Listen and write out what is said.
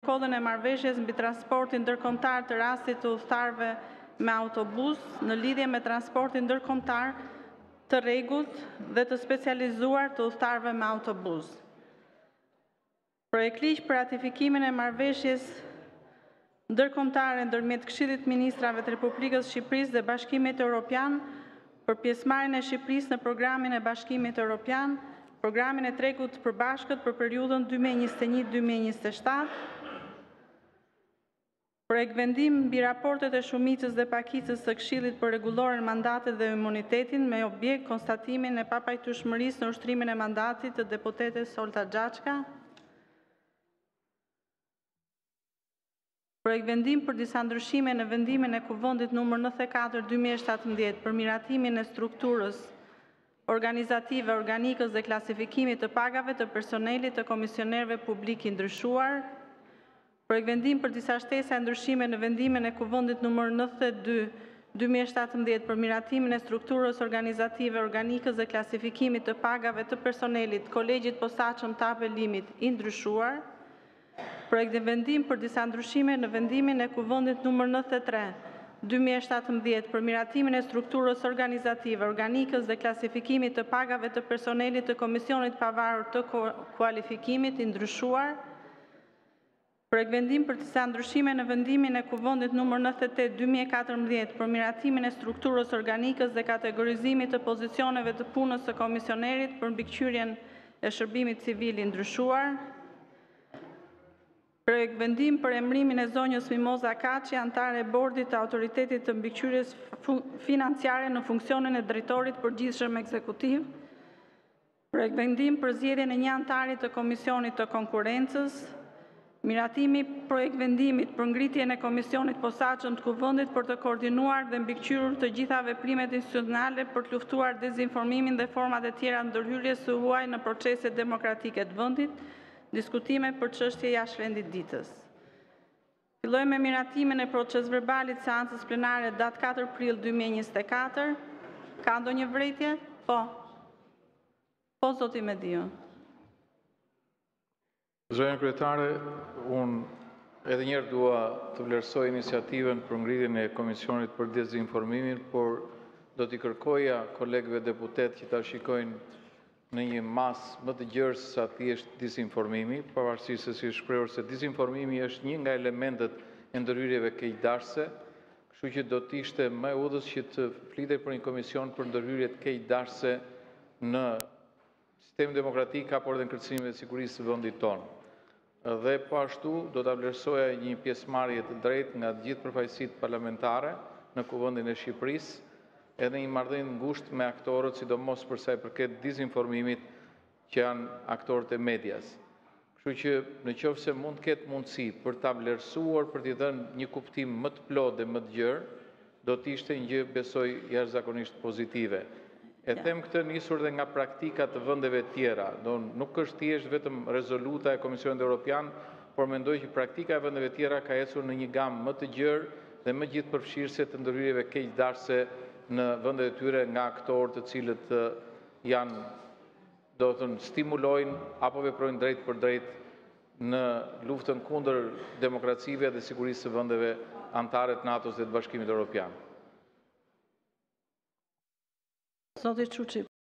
protokollin e marrëveshjes mbi transportin ndërkombëtar të rastit të udhëtarëve me autobus në lidhje me transportin ndërkombëtar të rregullt dhe të specializuar të udhëtarëve me autobus. Projekt ligj për ratifikimin e marrëveshjes ndërkombëtare ndërmjet Këshillit të Ministrave të Republikës së Shqipërisë dhe Bashkimit Evropian për pjesëmarrjen e Shqipërisë në programin e Bashkimit Evropian, programin e tregut të përbashkët për periudhën 2021-2027, projekt vendim mbi raportet e shumicës dhe pakicës së Këshillit për rregulloren mandatet dhe imunitetin me objekt konstatimin e papajtueshmërisë në ushtrimin e mandatit të deputetes Olta Xhaçka, projekt vendim për disa ndryshime në vendimin e Kuvendit nr. 94/2017 për miratimin e strukturës organizative, organikës dhe klasifikimit të pagave të personelit të komisionerëve publik i ndryshuar, projekt vendim për disa shtesa e ndryshime në vendimin e Kuvendit nr. 92/2017 për miratimin e strukturës organizative, organikës dhe klasifikimit të pagave të personelit kolegjit posaçëm të apelimit i ndryshuar, projekt vendim për disa ndryshime në vendimin e Kuvendit nr. 93/2017 për miratimin e strukturës organizative, organikës dhe klasifikimit të pagave të personelit të Komisionit Pavarur të Kualifikimit i ndryshuar, projekt vendim për disa ndryshime në vendimin e Kuvendit nr. 98/2014 për miratimin e strukturës organikës dhe kategorizimit të pozicioneve të punës së komisionerit për mbikëqyrjen e shërbimit civil i ndryshuar, projekt vendim për emërimin e zonjës Mimoza Kaçi, antare e bordit të autoritetit të mbikëqyrjes financiare në funksionin e drejtorit përgjithshëm ekzekutiv, projekt vendim për zgjedhjen e një antari të Komisionit të Konkurrencës, miratimi projekt vendimit për ngritjen e Komisionit posaçëm të Kuvendit për të koordinuar dhe mbikëqyrur të gjitha veprimet institucionale për të luftuar dezinformimin dhe format e tjera ndërhyrjes së huaj në proceset demokratike të vendit, diskutime për çështje jashtë rendit ditës. Fillojmë me miratimin e procesverbalit seancës plenare datë 4 prill 2024. Ka ndonjë vërejtje? Po. Po, zoti Mediu. Zonja Kryetare, unë edhe njerë dua të vlerësoj iniciativen për ngritjen e Komisionit për dezinformimin, por do t'i kërkoja kolegëve deputet që ta shikojnë në një mas më të gjerë sa thjesht disinformimi, pavarësisht se si është shprehur se disinformimi është një nga elementet e ndërhyrjeve keqdarse, kështu që do të ishte më e udhës që të flitej për një komision për ndërhyrje të keqdarse në sistemin demokratik apo edhe në kërcënimin e sigurisë së vendit tonë. Dhe po ashtu do ta vlerësoja një pjesëmarrje të drejtë nga të gjithë përfaqësitë parlamentare në Kuvendin e Shqipërisë, edhe një marrëdhënie ngushtë me aktorët, sidomos për sa i përket dezinformimit që janë aktorët e medias. Kështu që nëse mund të ketë mundësi për ta vlerësuar, për t'i dhënë një kuptim më të plotë dhe më të gjerë, do të ishte një gjë besoj jashtëzakonisht pozitive. E them këtë nisur dhe nga praktika të vendeve tjera. Nuk është thjesht vetëm rezoluta e Komisionit Evropian, por mendoj që praktika e vendeve tjera ka ecur në një gamë më të gjerë dhe më gjithëpërfshirëse të ndërhyrjeve keqdarse në vendet e tyre nga aktorë të cilët janë, do të thënë, stimulojnë apo veprojnë drejt për drejt në luftën kundër demokracive dhe sigurisë së vendeve anëtare të NATO-s dhe të Bashkimit Evropian. Zoti Çuçi.